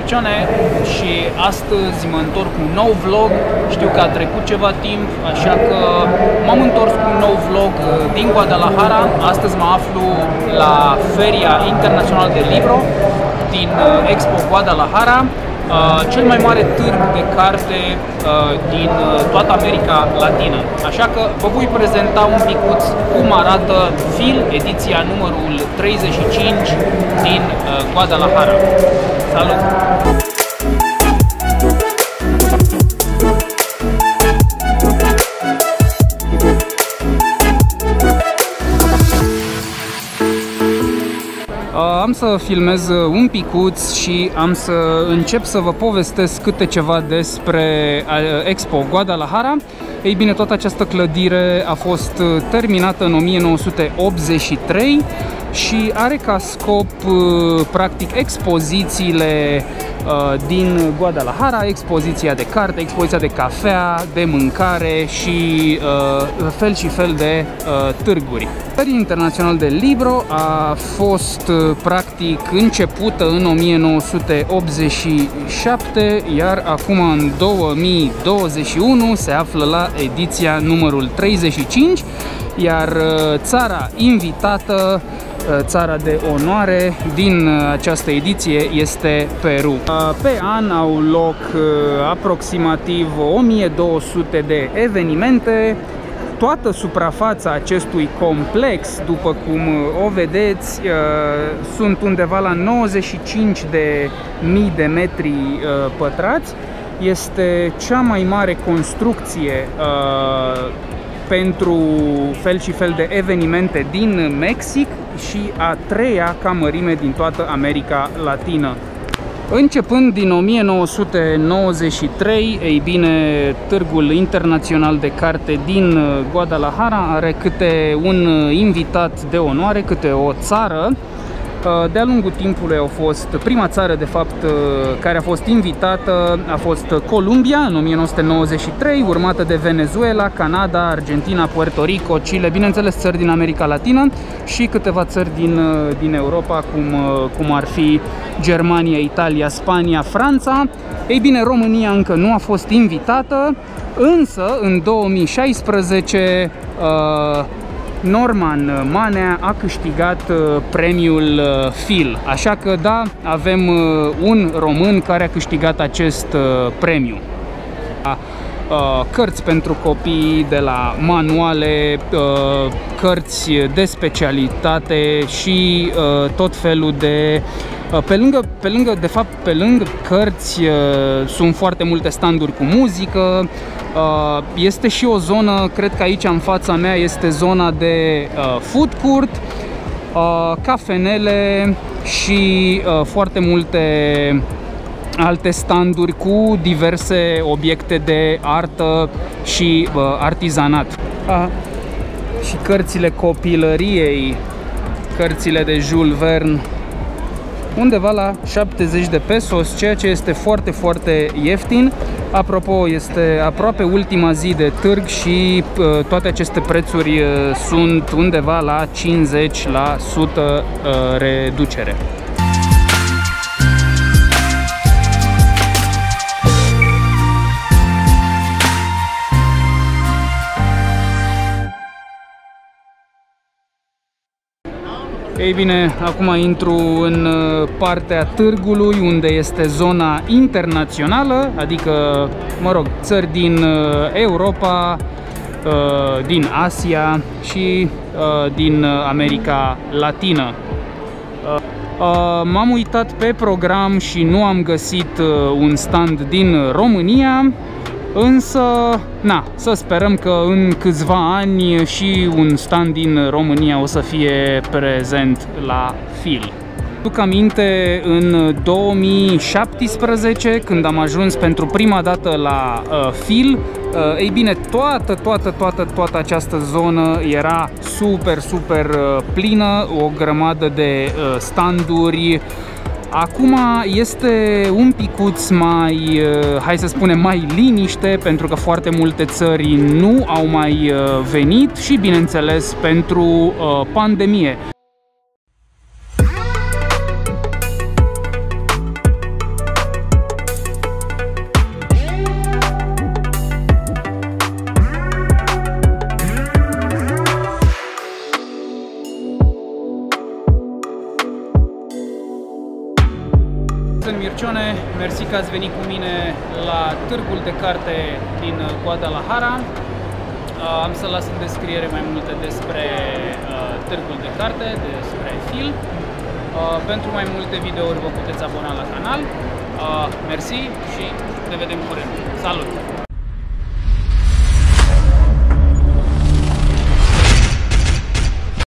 Cione și astăzi mă întorc cu un nou vlog. Știu că a trecut ceva timp, așa că m-am întors cu un nou vlog din Guadalajara. Astăzi mă aflu la Feria Internațională de Libro din Expo Guadalajara, cel mai mare târg de carte din toată America Latină. Așa că vă voi prezenta un picuț cum arată FIL, ediția numărul 35 din Guadalajara. Salut! Am să filmez un picuț și am să încep să vă povestesc câte ceva despre Expo Guadalajara. Ei bine, toată această clădire a fost terminată în 1983 și are ca scop, practic, expozițiile din Guadalajara, expoziția de carte, expoziția de cafea, de mâncare și fel și fel de târguri. Feria Internațională de Libro a fost practic începută în 1987, iar acum în 2021 se află la ediția numărul 35, iar țara invitată, țara de onoare din această ediție este Peru. Pe an au loc aproximativ 1200 de evenimente. Toată suprafața acestui complex, după cum o vedeți, sunt undeva la 95.000 de metri pătrați. Este cea mai mare construcție pentru fel și fel de evenimente din Mexic și a treia ca mărime din toată America Latină. Începând din 1993, ei bine, Târgul Internațional de Carte din Guadalajara are câte un invitat de onoare, câte o țară. De-a lungul timpului au fost, prima țară de fapt care a fost invitată a fost Columbia în 1993, urmată de Venezuela, Canada, Argentina, Puerto Rico, Chile, bineînțeles țări din America Latină și câteva țări din Europa, cum ar fi Germania, Italia, Spania, Franța. Ei bine, România încă nu a fost invitată, însă în 2016 Norman Manea a câștigat premiul FIL, așa că da, avem un român care a câștigat acest premiu. Cărți pentru copii, de la manuale, cărți de specialitate și tot felul de... Pe lângă cărți sunt foarte multe standuri cu muzică. Este și o zonă, cred că aici în fața mea este zona de food court, cafenele și foarte multe alte standuri cu diverse obiecte de artă și artizanat. Și cărțile copilăriei, cărțile de Jules Verne, undeva la 70 de pesos, ceea ce este foarte, foarte ieftin. Apropo, este aproape ultima zi de târg și toate aceste prețuri sunt undeva la 50% reducere. Ei bine, acum intru în partea târgului, unde este zona internațională, adică, mă rog, țări din Europa, din Asia și din America Latină. M-am uitat pe program și nu am găsit un stand din România, însă, na, să sperăm că în câțiva ani și un stand din România o să fie prezent la FIL. Duc aminte în 2017, când am ajuns pentru prima dată la FIL, ei bine, toată această zonă era super plină, o grămadă de standuri. Acum este un picuț mai, hai să spunem, mai liniște, pentru că foarte multe țări nu au mai venit și, bineînțeles, pentru pandemie. sunt Mircione, mersi că ați venit cu mine la târgul de carte din Guadalajara. Am să las în descriere mai multe despre târgul de carte, despre film. Pentru mai multe videouri vă puteți abona la canal. Mersi și ne vedem curând. Salut!